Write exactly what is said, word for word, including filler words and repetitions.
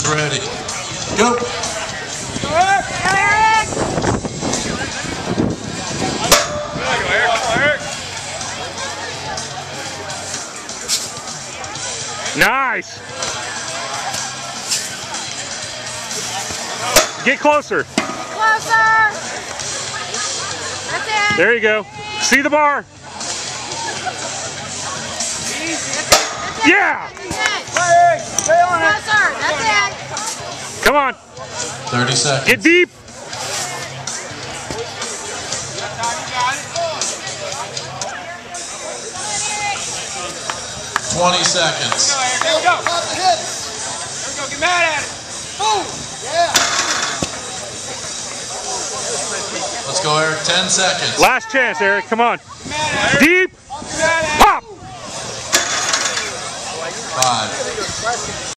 is ready. Go. Go, Eric! Eric! Go, Eric! Nice. Get closer. Closer. That's it. There you go. See the bar. That's it. That's it. Yeah. That's it. Stay on it. Closer. That's it. Come on. thirty seconds. Get deep. twenty seconds. There we go. Pop the hips. There we go. Get mad at it. Boom. Yeah. Let's go, Eric. ten seconds. Last chance, Eric. Come on. Get mad at it. Deep. Get mad at it. Pop. Five.